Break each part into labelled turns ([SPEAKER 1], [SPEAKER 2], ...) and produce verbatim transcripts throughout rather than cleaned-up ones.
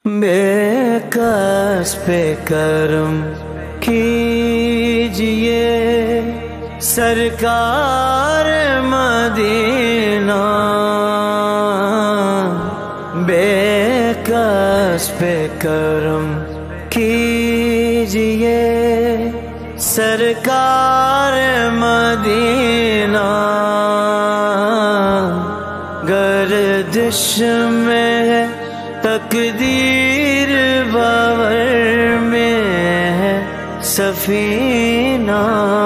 [SPEAKER 1] بے کس پہ کرم کیجئے سرکار مدینہ، بے کس پہ کرم کیجئے سرکار مدینہ، گردش میں ہے تقدیر باور میں ہے سفینہ،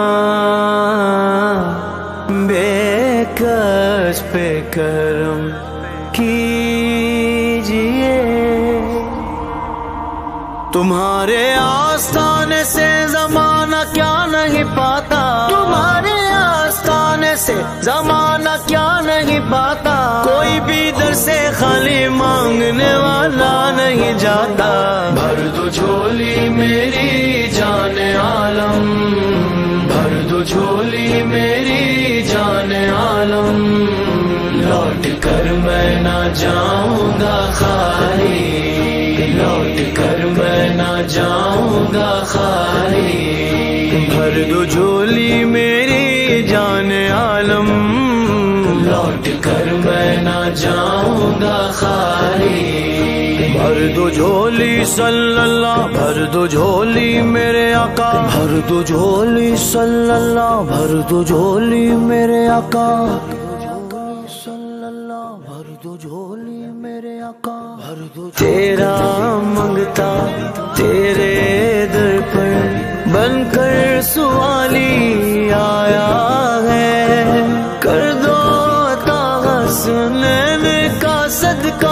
[SPEAKER 1] بے کس پہ کرم کیجئے۔ تمہارے آستانے سے زمانہ کیا نہیں پاتا، تمہارے آستانے سے زمانہ کیا نہیں پاتا، کوئی بھی در سے خالی مانگنے والا نہیں جاتا۔ بھر دو جھولی میری جان عالم، بھر دو جھولی میری جان عالم، لوٹ کر میں نہ جاؤں گا خالی، لوٹ کر میں نہ جاؤں گا خالی، بھر دو جھولی میری جان عالم، لوٹ کر میں نہ جاؤں گا خالی، بھر دو جھولی صلی اللہ، بھر دو جھولی میرے آقا، بھر دو جھولی صلی اللہ، بھر دو جھولی میرے آقا، صلی اللہ، بھر دو جھولی میرے آقا، بھر دو تیرا منگتا تیرے در پر بن کر سوالی آیا ہے، کر دو عطا حسنین کا صدقہ،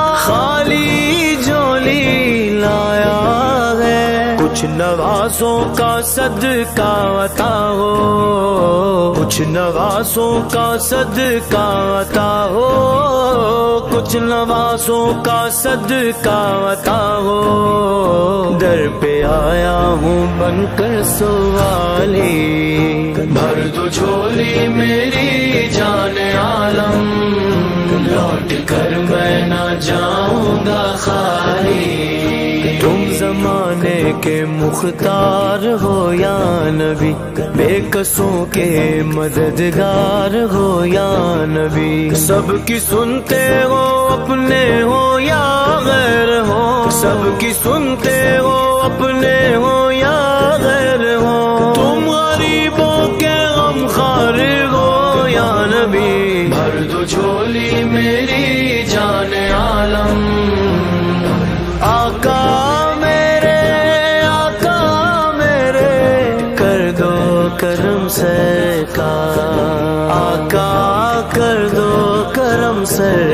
[SPEAKER 1] خالی جھولی لایا ہے، کچھ نوازوں کا صدقہ عطا ہو، کچھ نوازوں کا صدقہ عطا ہو، کچھ نوازوں کا صدقہ عطا ہو، در پہ آیا ہوں بن کر سوالی، بھر دو جھولی میری جان عالم، لوٹ کر میں نہ جاؤں گا خالی، تم زمانے کے مختار ہو یا نبی، بے کسوں کے مددگار ہو یا نبی، سب کی سنتے ہو اپنے ہو یا غیر ہو، سب کی سنتے ہو اپنے ہو یا غیر ہو، تم غریبوں کے غم خوار ہو یا نبی، بھر دو جھولی میری جان عالم، آقا میرے آقا میرے کر دو کرم سرکار، آقا کر دو کرم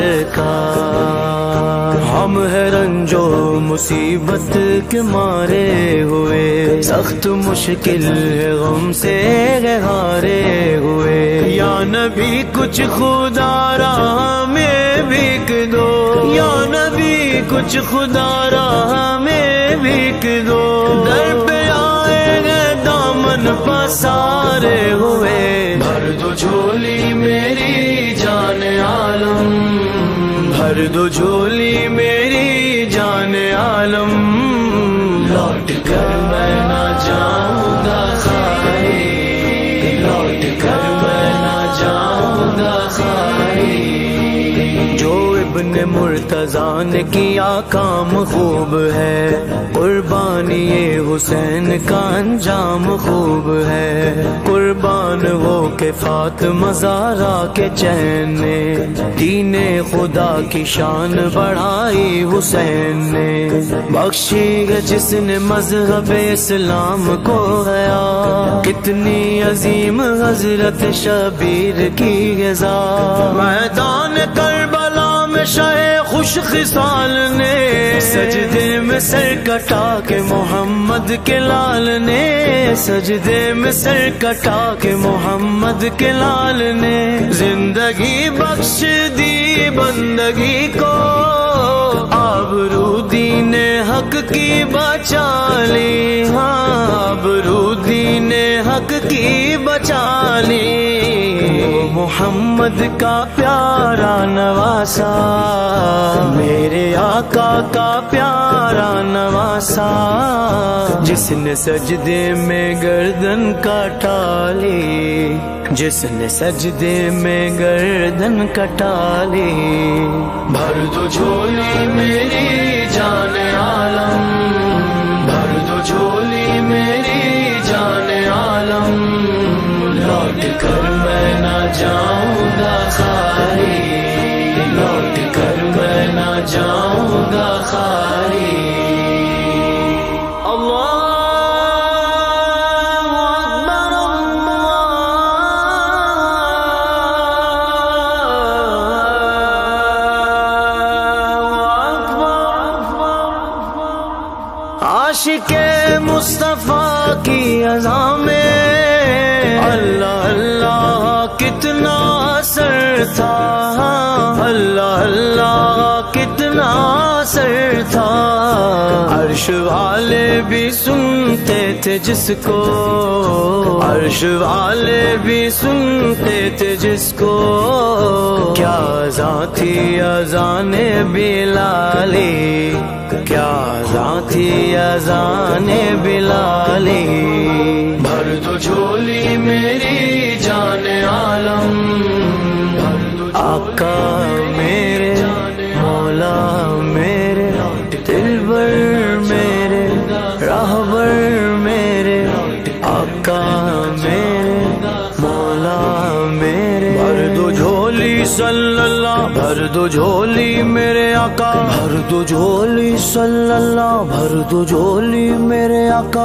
[SPEAKER 1] سرکار، ہم ہے رنجو مصیبت کے مارے ہوئے، سخت مشکل ہے غم سے ہارے ہوئے، یا نبی کچھ خدا راہ میں بھیک دو، یا نبی کچھ خدا راہ میں بھیک دو، در پہ آئے گے دامن پسارے ہوئے، بھر دو جھولی میری جان عالم، بھر دو جھولی میری جان عالم، لوٹ کر میں نہ جاؤں گا خالی، لوٹ کر میں نہ جاؤں گا خالی، جو ابن مرتضیٰ نے کیا کام خوب ہے، قربانی حسین کا انجام خوب ہے، قربان ہو کے فاطمہ زہرا کے چین نے، دین خدا کی شان بڑھائی حسین نے، بخشی ہے جس نے مذہب اسلام کو حیا، کتنی عظیم حضرت شبیر کی غزا، میدان کربلا میں شاہ خوش خصال نے، سجدے میں سر کٹا کے محمد کے لال نے، سجدے میں سر کٹا کے محمد کے لال نے، زندگی بخش دی بندگی کو، آبرو دین حق کی بچا لی، ہاں آبرو دین حق کی بچا لی، محمد کا پیارا نواسا، میرے آقا کا پیارا نواسا، جس نے سجدے میں گردن کٹا لی، جس نے سجدے میں گردن کٹا لی۔ بھر دو جھولی میری جان عالم، بھر دو جھولی میری جان عالم، لوٹ کر میں نہ جاؤں گا خالی، لوٹ کر میں نہ جاؤں گا خالی۔ عاشق مصطفیٰ کی اذاں میں اللہ اللہ کتنا اثر تھا، اللہ اللہ کتنا اثر تھا، عرش والے بھی سنتے تھے جس کو، عرش والے بھی سنتے تھے جس کو، کیا اذاں تھی اذان بلالی، کیا اذاں تھی اذان بلالی۔ بھر دو جھولی میری جان عالم، آقا میرے مولا میرے دلبر میرے راہبر میرے، آقا میرے مولا میرے۔ بھر دو جھولی صلی اللہ، بھر دو جھولی میرے آقا، بھر دو جھولی صلی اللہ، بھر دو جھولی میرے آقا،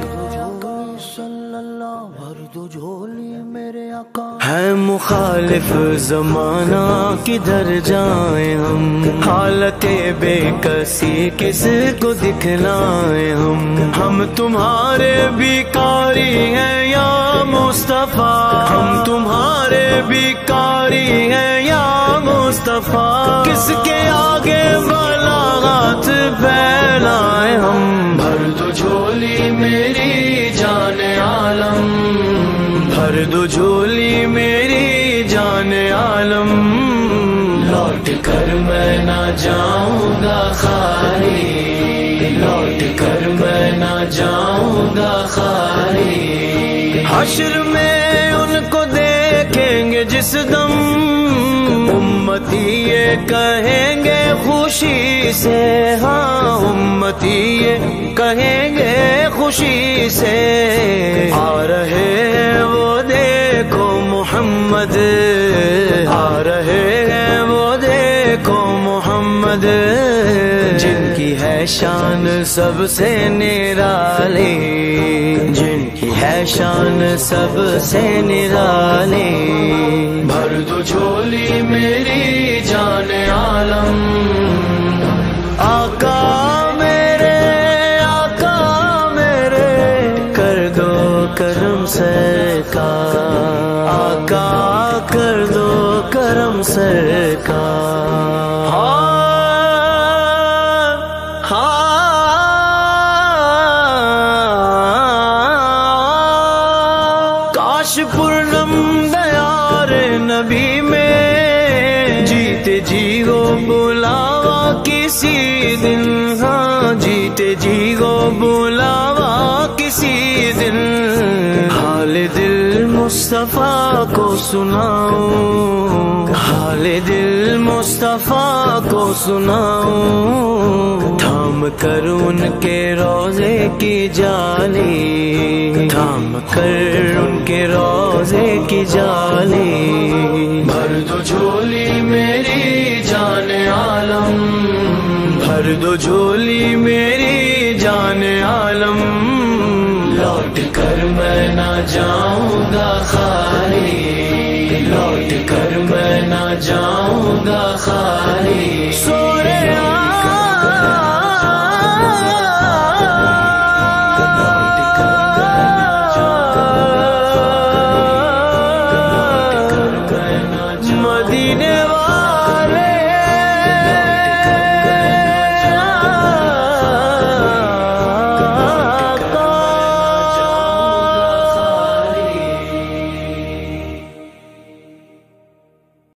[SPEAKER 1] بھر دو جھولی میرے آقا۔ ہے مخالف زمانہ کدھر جائیں ہم، حالت بے کسی کس کو دکھلائیں ہم، ہم تمہارے بیکاری ہیں یا مصطفیٰ، ہم تمہارے بیکاری ہیں یا مصطفیٰ، کس کے آگے بلاغت پھیلائیں ہم۔ بھر دو جھولی میری جان عالم، بھر دو جھولی میری جان عالم، لوٹ کر میں نہ جاؤں گا خالی، لوٹ کر میں نہ جاؤں گا خالی۔ حشر میں ان کو دیکھیں گے جس دم، امتی یہ کہیں گے خوشی سے، ہاں امتی یہ کہیں گے خوشی سے، آ رہے ہیں وہ دیکھو محمد، آ رہے ہیں وہ دیکھو محمد، جن کی ہے شان سب سے نرالی، جن کی ہے شان سب سے نرالی۔ بھر دو جھولی میری جان عالم، آقا میرے آقا میرے کر دو کرم سرکار، آقا کر دو کرم سرکار۔ کاش پورنم دیار نبی میں جیتے جی گو بلاوا کسی دن، ہاں جیتے جی گو بلاوا کسی دن، حال دل مصطفیٰ کو سناؤں، حال دل مصطفیٰ کو سناؤں، تھام کر ان کے روزے کی جالی، تھام کر ان کے روزے کی جالی۔ بھر دو جھولی میری جان عالم، بھر دو جھولی میری جان عالم، لوٹ کر میں نہ جاؤں گا خالی، لوٹ کر میں نہ جاؤں گا خالی۔